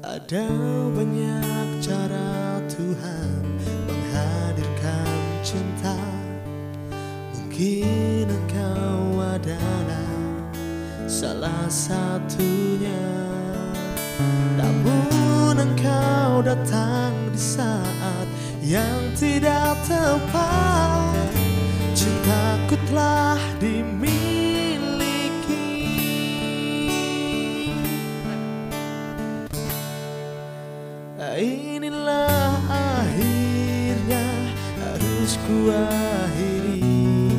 Ada banyak cara Tuhan menghadirkan cinta. Mungkin engkau adalah salah satunya. Namun engkau datang di saat yang tidak tepat. Cintaku telah dimiliki. Inilah akhirnya harus ku akhiri.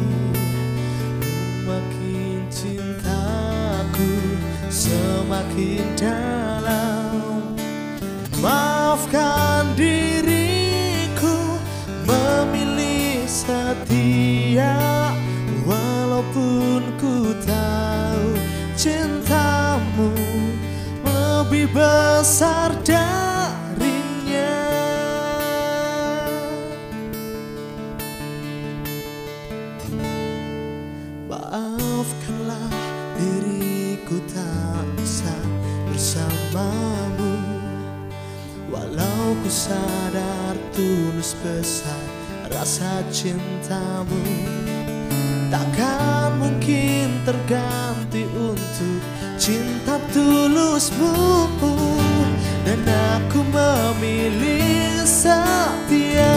Makin cintaku semakin dalam. Maafkan diriku memilih setia, walaupun ku tahu cintamu lebih besar darinya. Maafkanlah diriku tak bisa bersamamu, walau ku sadar tulus besar rasa cintamu. Takkan mungkin terganti untuk cinta tulusmu, dan aku memilih setia.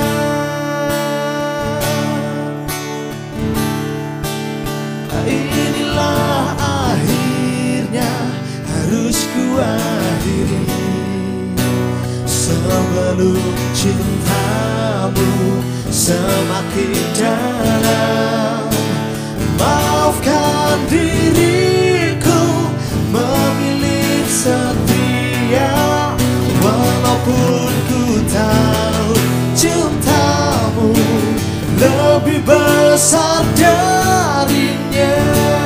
Inilah akhirnya harus ku akhiri. Sebelum cintamu semakin dalam. Maafkan diriku memilih setia, walaupun ku tahu cintamu lebih besar darinya.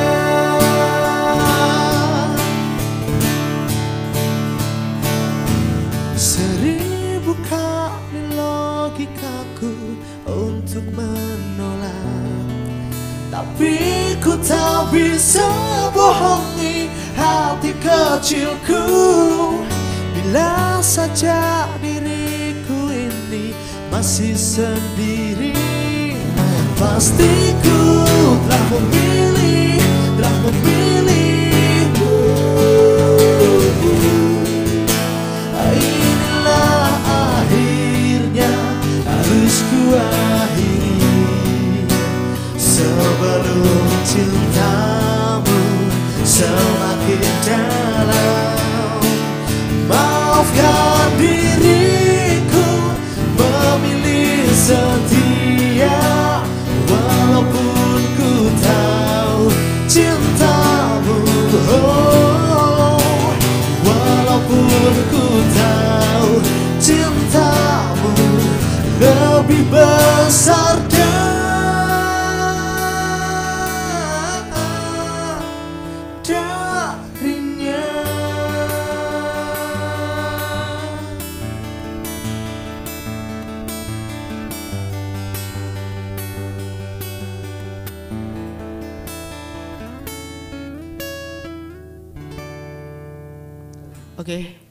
Seribu kali logikaku untuk menolak, tapi ku tak bisa bohongi hati kecilku. Bila saja diriku ini masih sendiri, pasti ku telah memilihmu. Inilah akhirnya harus ku akhiri. Sebelum cintamu semakin dalam. Maafkan diriku memilih setia, walaupun ku tahu cintamu, walaupun ku tahu cintamu lebih besar darinya. Oke.